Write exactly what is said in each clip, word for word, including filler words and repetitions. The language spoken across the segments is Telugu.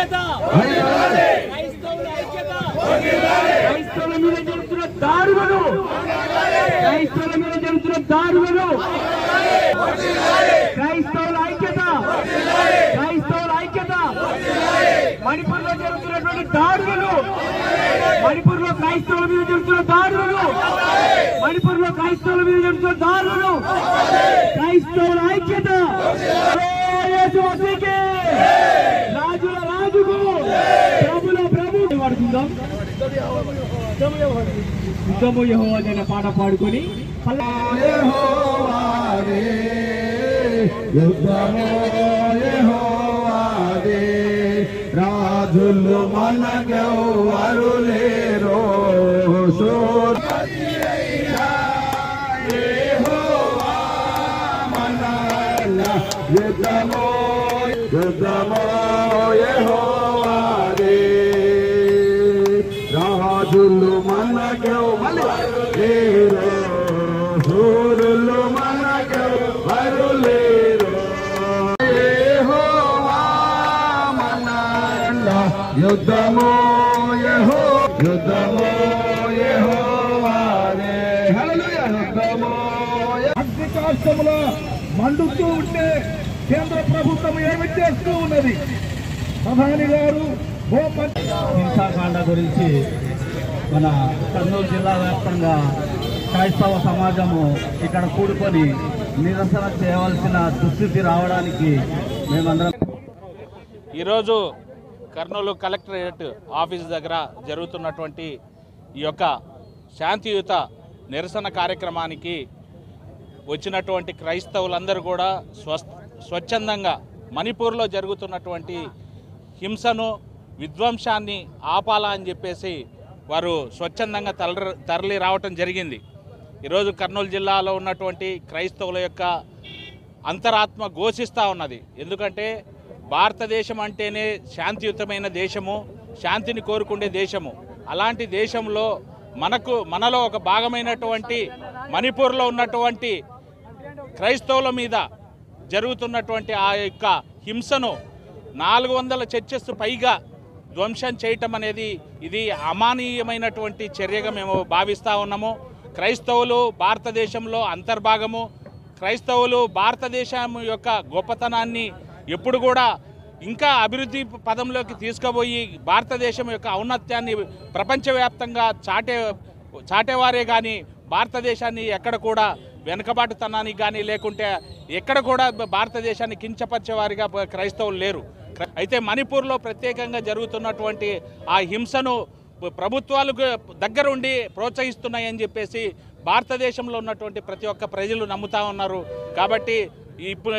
క్రైస్తవుల మీద జరుగుతున్న దాడులను క్రైస్తవుల మీద జరుగుతున్న దాడులను క్రైస్తవుల ఐక్యత క్రైస్తవుల ఐక్యత మణిపూర్ లో జరుగుతున్నటువంటి దాడులను మణిపూర్ లో క్రైస్తవుల మీద జరుగుతున్న దాడులను మణిపూర్ లో క్రైస్తవుల మీద జరుగుతున్న దాడులను క్రైస్తవుల ఐక్యత రాజుల రాజుకు ప్రభుల ప్రభు పాడుకుందాం. యుద్ధము యెహోవాదే అనే పాట పాడుకొని యుద్ధము యెహోవాదే రాజులు మనకెవ్వరు లేరో యెహోవా మనల యుద్ధము యుద్ధము యెహోవాదే రాజులు మనకెవ్వరు లేరో సూరులు మనకెవ్వరు లేరో యెహోవా మనల యుద్ధము యెహో యుద్ధము యెహోవాదే హల్లెలూయా యుద్ధము అగ్నికాష్టములో మండుతూ ఉంటే కేంద్ర ప్రభుత్వం ఏమి చేస్తూ ఉన్నది? ప్రధాని గారు హింసాకాండ గురించి మన కర్నూలు జిల్లా వ్యాప్తంగా క్రైస్తవ సమాజము ఇక్కడ కూడుకొని నిరసన చేయవలసిన దుస్థితి రావడానికి మేమందరం ఈరోజు కర్నూలు కలెక్టరేట్ ఆఫీస్ దగ్గర జరుగుతున్నటువంటి ఈ యొక్క శాంతియుత నిరసన కార్యక్రమానికి వచ్చినటువంటి క్రైస్తవులందరూ కూడా స్వ స్వచ్ఛందంగా మణిపూర్లో జరుగుతున్నటువంటి హింసను విధ్వంసాన్ని ఆపాలా అని చెప్పేసి వారు స్వచ్ఛందంగా తరలి తరలి రావటం జరిగింది. ఈరోజు కర్నూలు జిల్లాలో ఉన్నటువంటి క్రైస్తవుల యొక్క అంతరాత్మ ఘోషిస్తూ ఉన్నది. ఎందుకంటే భారతదేశం అంటేనే శాంతియుతమైన దేశము, శాంతిని కోరుకునే దేశము. అలాంటి దేశంలో మనకు మనలో ఒక భాగమైనటువంటి మణిపూర్లో ఉన్నటువంటి క్రైస్తవుల మీద జరుగుతున్నటువంటి ఆ యొక్క హింసను నాలుగు వందల చర్చెస్ పైగా ధ్వంసం చేయటం అనేది ఇది అమానీయమైనటువంటి చర్యగా మేము భావిస్తూ ఉన్నాము. క్రైస్తవులు భారతదేశంలో అంతర్భాగము. క్రైస్తవులు భారతదేశం యొక్క గొప్పతనాన్ని ఎప్పుడు కూడా ఇంకా అభివృద్ధి పదంలోకి తీసుకుపోయి భారతదేశం యొక్క ఔన్నత్యాన్ని ప్రపంచవ్యాప్తంగా చాటే చాటేవారే కానీ భారతదేశాన్ని ఎక్కడ కూడా వెనుకబాటుతనానికి కానీ లేకుంటే ఎక్కడ కూడా భారతదేశాన్ని కించపరిచేవారిగా క్రైస్తవులు లేరు. అయితే మణిపూర్లో ప్రత్యేకంగా జరుగుతున్నటువంటి ఆ హింసను ప్రభుత్వాలకు దగ్గరుండి ప్రోత్సహిస్తున్నాయని చెప్పేసి భారతదేశంలో ఉన్నటువంటి ప్రతి ఒక్క ప్రజలు నమ్ముతా ఉన్నారు. కాబట్టి ఇప్పుడు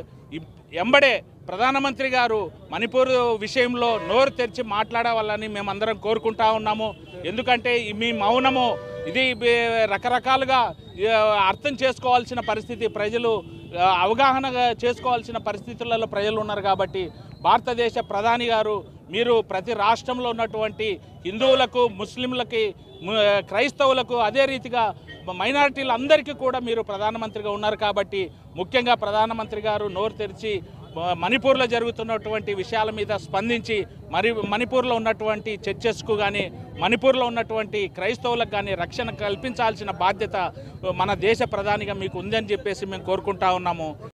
ఎంబడే ప్రధానమంత్రి గారు మణిపూర్ విషయంలో నోరు తెరిచి మాట్లాడవాలని మేమందరం కోరుకుంటా ఉన్నాము. ఎందుకంటే మీ మౌనము ఇది రకరకాలుగా అర్థం చేసుకోవాల్సిన పరిస్థితి, ప్రజలు అవగాహన చేసుకోవాల్సిన పరిస్థితులలో ప్రజలు ఉన్నారు. కాబట్టి భారతదేశ ప్రధాని గారు మీరు ప్రతి రాష్ట్రంలో ఉన్నటువంటి హిందువులకు, ముస్లింలకి, క్రైస్తవులకు, అదే రీతిగా మైనారిటీలందరికీ కూడా మీరు ప్రధానమంత్రిగా ఉన్నారు. కాబట్టి ముఖ్యంగా ప్రధానమంత్రి గారు నోరు తెరిచి మణిపూర్లో జరుగుతున్నటువంటి విషయాల మీద స్పందించి మరి మణిపూర్లో ఉన్నటువంటి చర్చెస్కు కానీ మణిపూర్లో ఉన్నటువంటి క్రైస్తవులకు కానీ రక్షణ కల్పించాల్సిన బాధ్యత మన దేశ ప్రధానిగా మీకు ఉందని చెప్పేసి మేము కోరుకుంటా ఉన్నాము.